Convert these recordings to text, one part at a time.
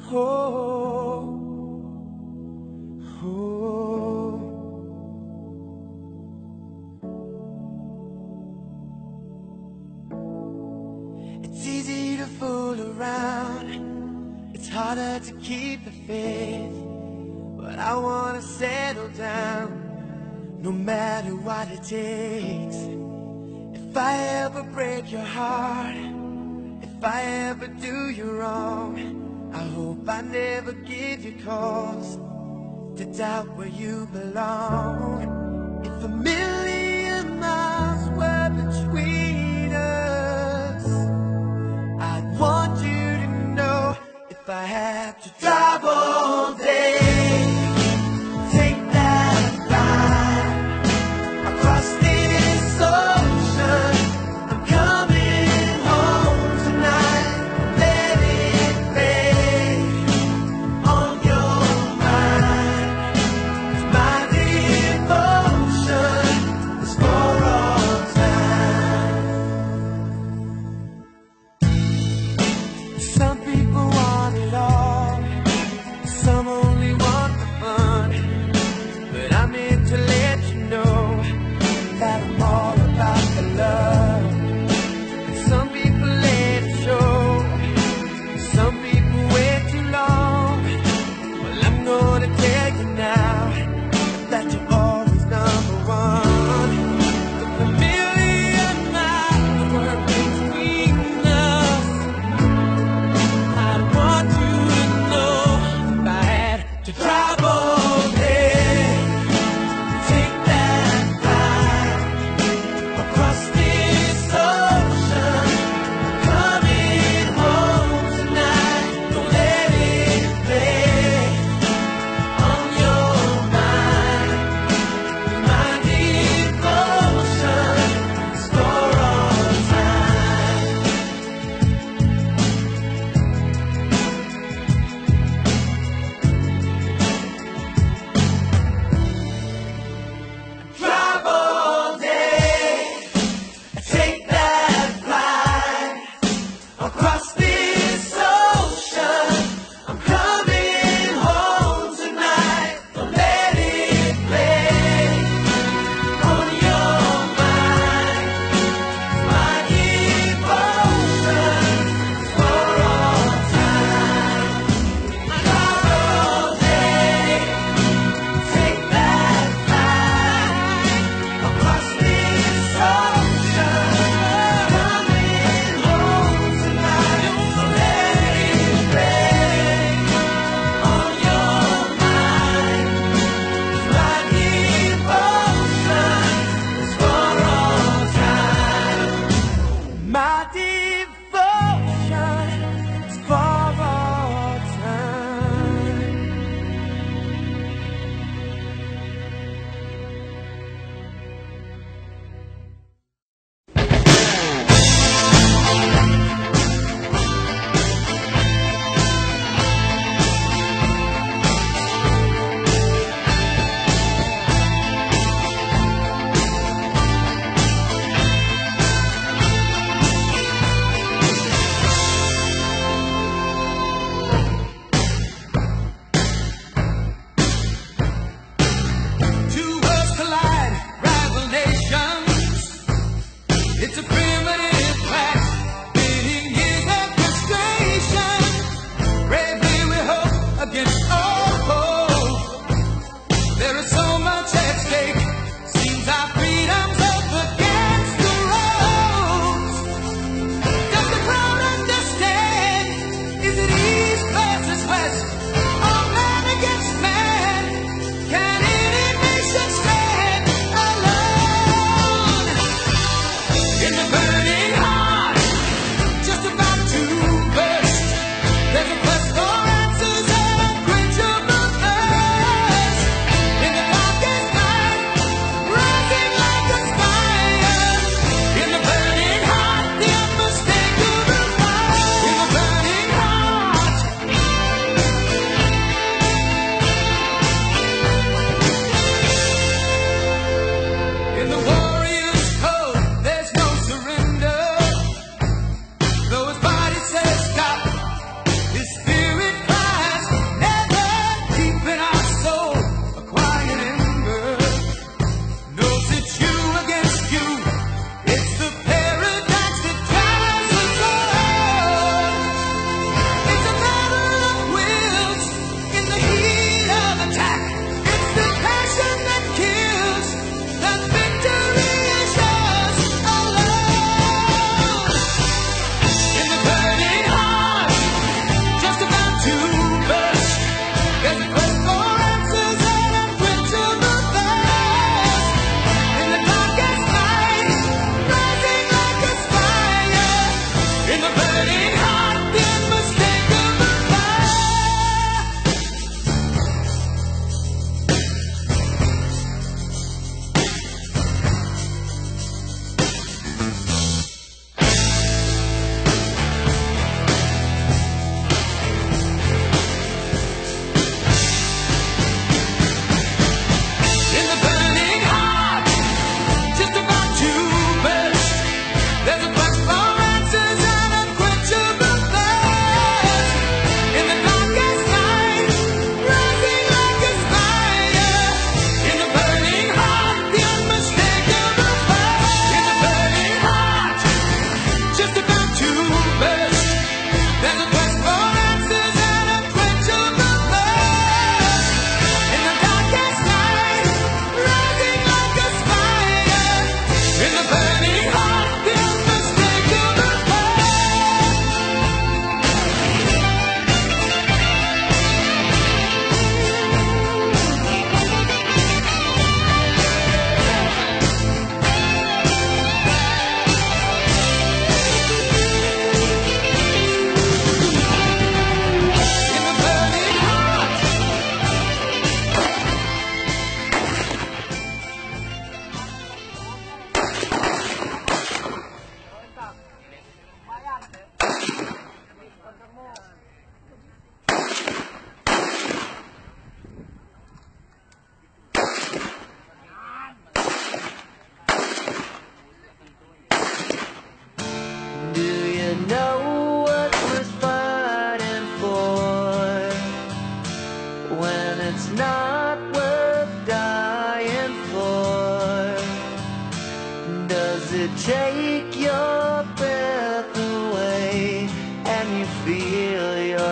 Oh, oh. It's easy to fool around, it's harder to keep the faith. But I wanna settle down, no matter what it takes. If I ever break your heart, if I ever do you wrong, I hope I never give you cause to doubt where you belong. If a million miles were between us, I'd want you to know, if I had to drive all day, take that ride across this ocean, I'm coming home tonight. Let it lay on your mind. My devotion is for all time. Some people want it all,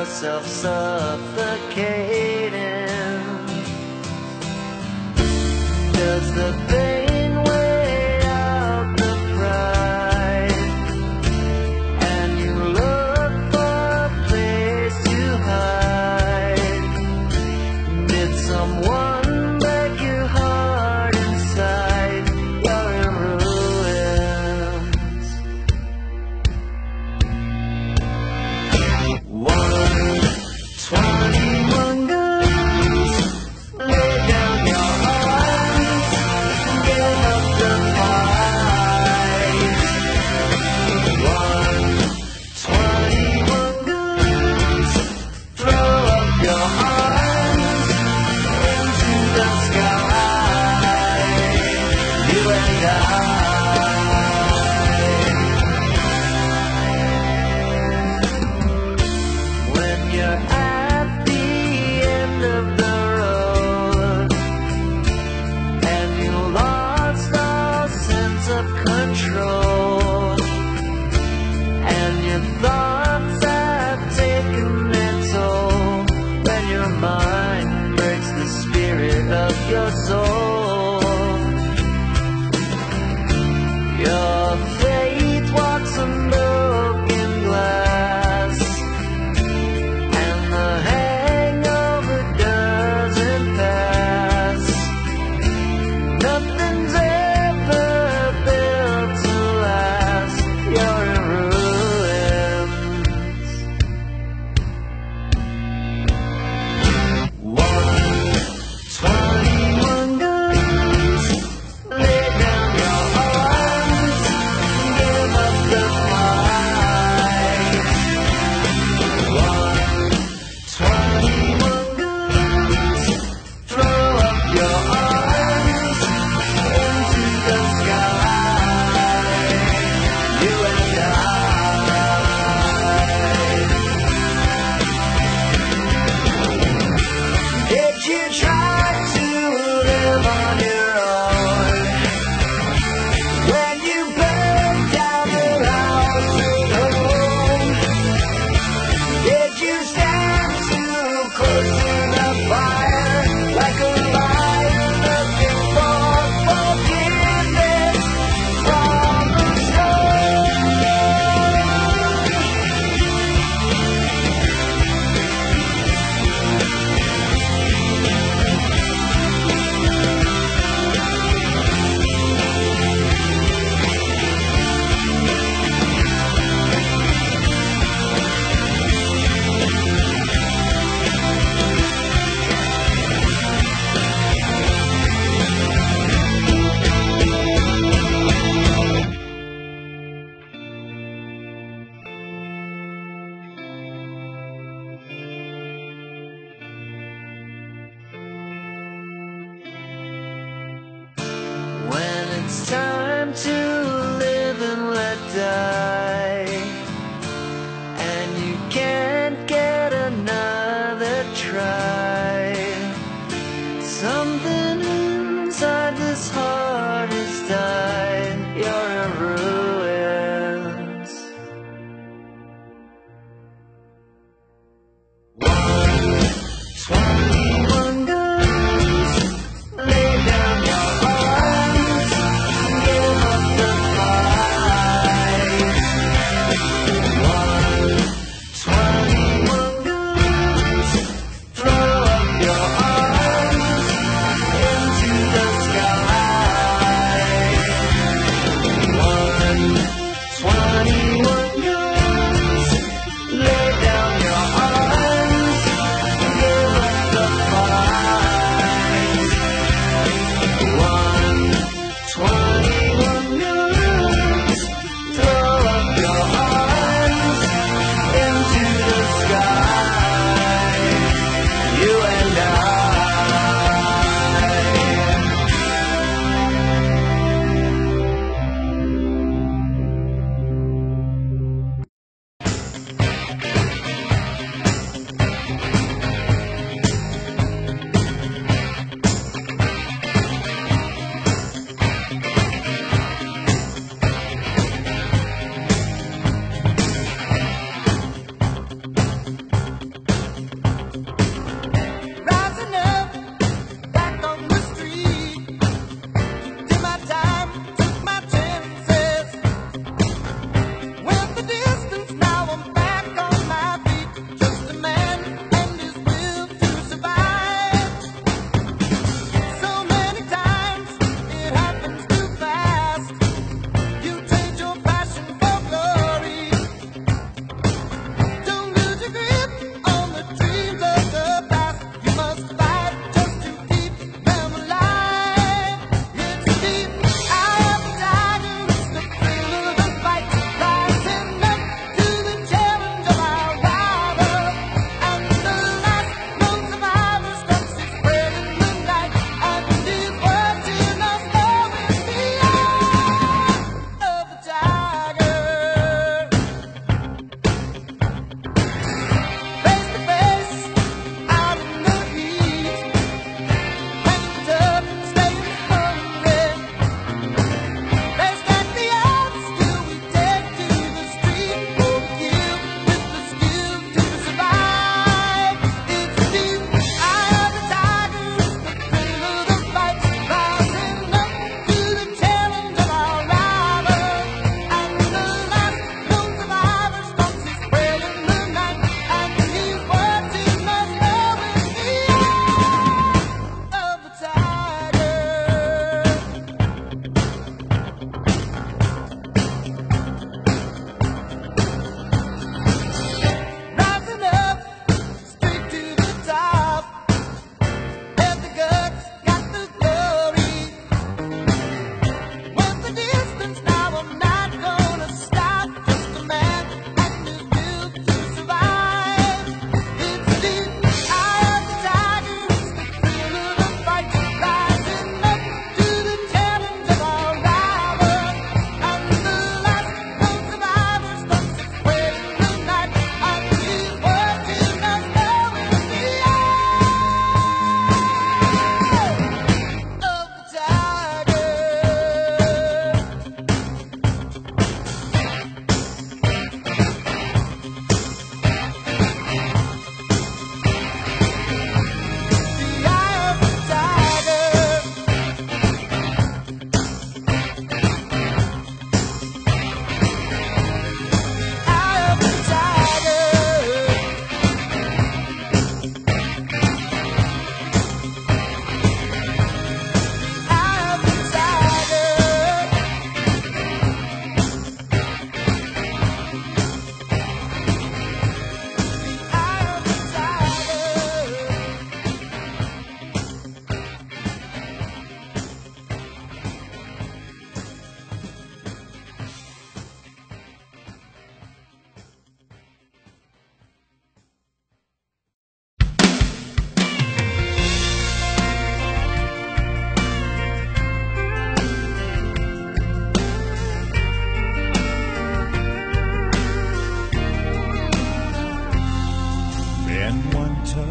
yourself suffocating? Does the pain weigh out the pride, and you look for a place to hide? Did someone break your heart inside? You're in ruins. 121 guns, lay down your arms.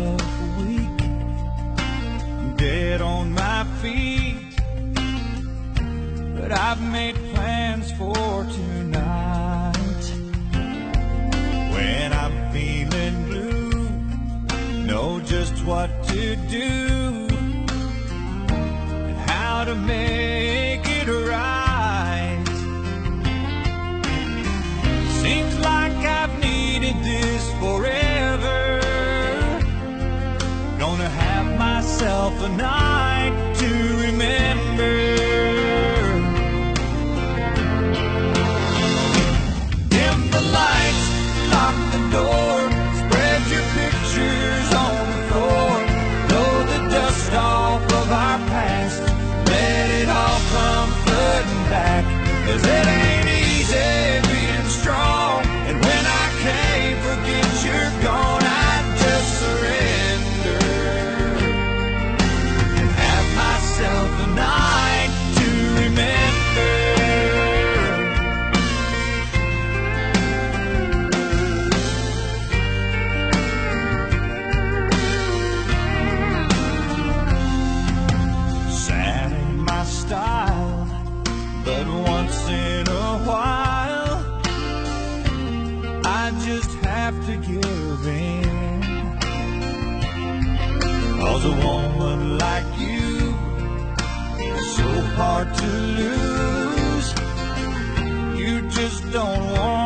myself weak, dead on my feet, but I've made plans for tonight. When I'm feeling blue, know just what to do and how to make it right. Seems like I've needed this forever. Gonna have myself a night to remember. Dim the lights, lock the door, spread your pictures on the floor. Blow the dust off of our past, let it all come flooding back. 'Cause it ain't easy being strong, and when I can't forget you're gone, I just surrender and have myself a night to remember. Sad ain't my style, but once in a while I just have to give in. 'Cause a woman like you is so hard to lose. You just don't want